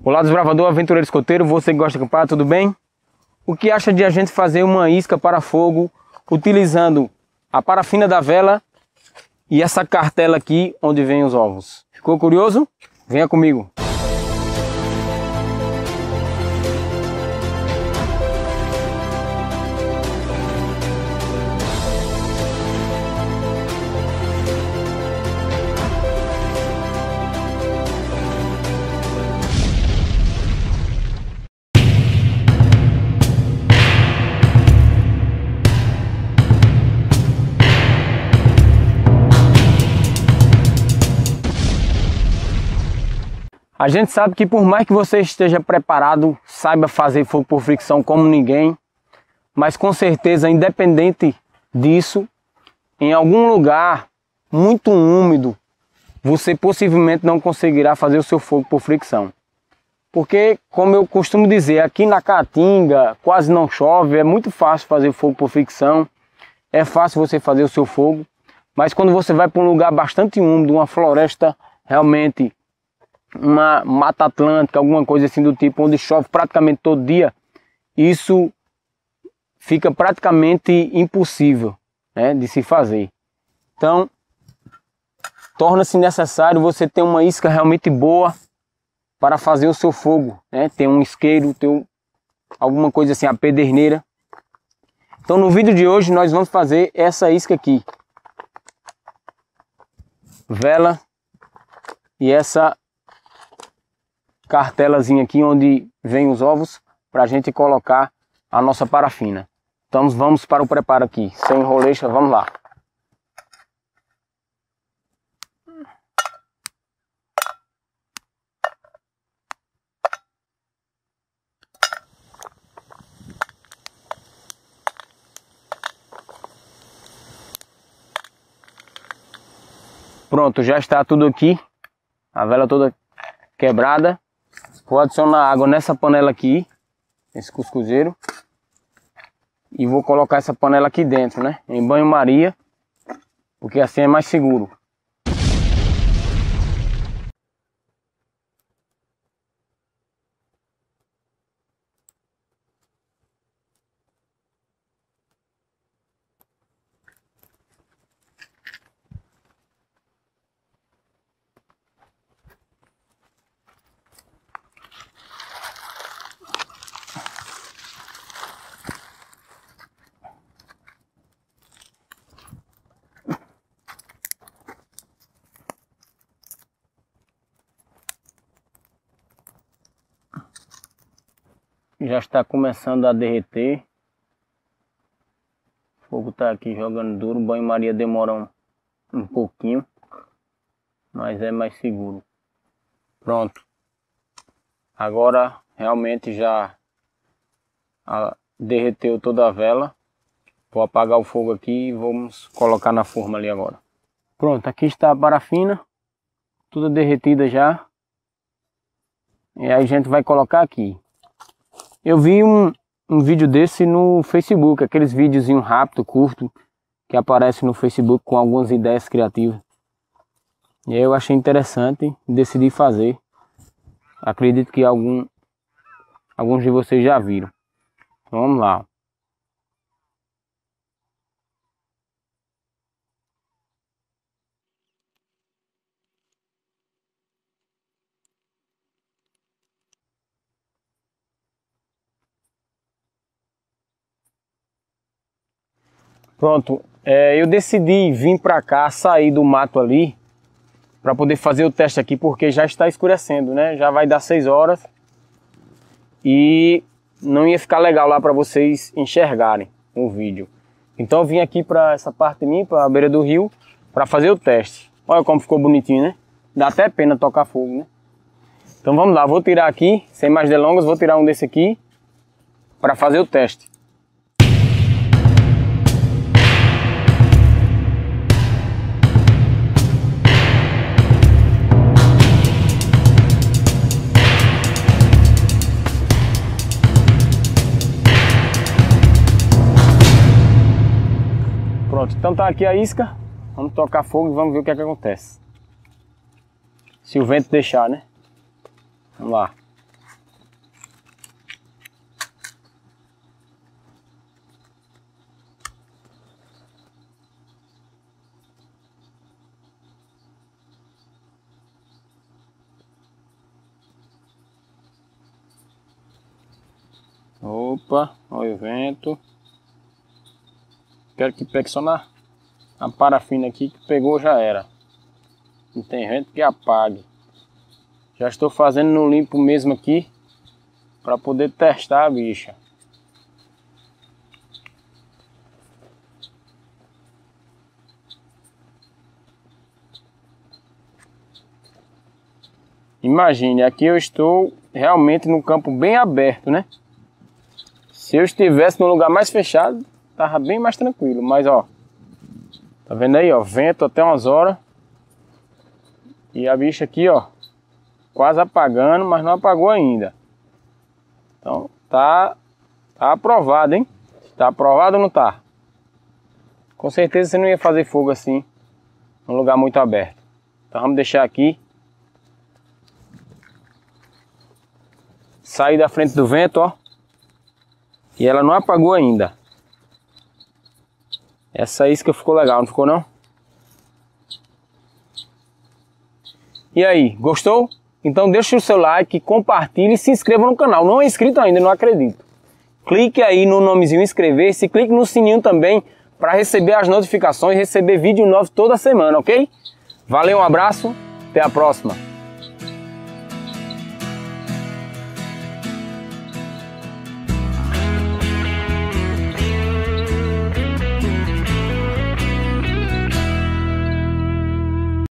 Olá, desbravador, aventureiro escoteiro, você que gosta de acampar, tudo bem? O que acha de a gente fazer uma isca para fogo utilizando a parafina da vela e essa cartela aqui onde vem os ovos? Ficou curioso? Venha comigo! A gente sabe que por mais que você esteja preparado, saiba fazer fogo por fricção como ninguém, mas com certeza, independente disso, em algum lugar muito úmido, você possivelmente não conseguirá fazer o seu fogo por fricção. Porque, como eu costumo dizer, aqui na Caatinga quase não chove, é muito fácil fazer fogo por fricção, é fácil você fazer o seu fogo, mas quando você vai para um lugar bastante úmido, uma floresta realmente, uma mata atlântica, alguma coisa assim do tipo, onde chove praticamente todo dia, isso fica praticamente impossível, né, de se fazer. Então, torna-se necessário você ter uma isca realmente boa para fazer o seu fogo, né? Ter um isqueiro, ter alguma coisa assim, a pederneira. Então, no vídeo de hoje nós vamos fazer essa isca aqui, vela e essa cartelazinha aqui onde vem os ovos para a gente colocar a nossa parafina. Então vamos para o preparo aqui, sem enrolexa, vamos lá. Pronto, já está tudo aqui, a vela toda quebrada. Vou adicionar água nessa panela aqui, esse cuscuzeiro, e vou colocar essa panela aqui dentro, né, em banho-maria, porque assim é mais seguro. Já está começando a derreter. O fogo está aqui jogando duro. O banho-maria demora um pouquinho, mas é mais seguro. Pronto. Agora realmente já derreteu toda a vela. Vou apagar o fogo aqui e vamos colocar na forma ali agora. Pronto, aqui está a parafina, toda derretida já. E aí a gente vai colocar aqui. Eu vi um vídeo desse no Facebook, aqueles videozinhos rápido, curto, que aparece no Facebook com algumas ideias criativas. E aí eu achei interessante e decidi fazer. Acredito que alguns de vocês já viram. Então vamos lá. Pronto, eu decidi vir para cá, sair do mato ali, para poder fazer o teste aqui, porque já está escurecendo, né? Já vai dar 6 horas e não ia ficar legal lá para vocês enxergarem o vídeo. Então eu vim aqui para essa parte minha, para a beira do rio, para fazer o teste. Olha como ficou bonitinho, né? Dá até pena tocar fogo, né? Então vamos lá, vou tirar aqui, sem mais delongas, vou tirar um desse aqui para fazer o teste. Pronto, então tá aqui a isca. Vamos tocar fogo e vamos ver o que é que acontece. Se o vento deixar, né? Vamos lá. Opa, olha o vento. Quero que pegue só na parafina aqui, que pegou já era. Não tem vento que apague. Já estou fazendo no limpo mesmo aqui, para poder testar a bicha. Imagine, aqui eu estou realmente num campo bem aberto, né? Se eu estivesse num lugar mais fechado, tava bem mais tranquilo. Mas ó, tá vendo aí, ó, vento até umas horas. E a bicha aqui, ó, quase apagando, mas não apagou ainda. Então tá aprovado, hein? Tá aprovado ou não tá? Com certeza você não ia fazer fogo assim, num lugar muito aberto. Então vamos deixar aqui. Sair da frente do vento, ó. E ela não apagou ainda. Essa isca ficou legal, não ficou não? E aí, gostou? Então deixa o seu like, compartilhe e se inscreva no canal. Não é inscrito ainda, não acredito. Clique aí no nomezinho inscrever-se, clique no sininho também para receber as notificações e receber vídeo novo toda semana, ok? Valeu, um abraço, até a próxima.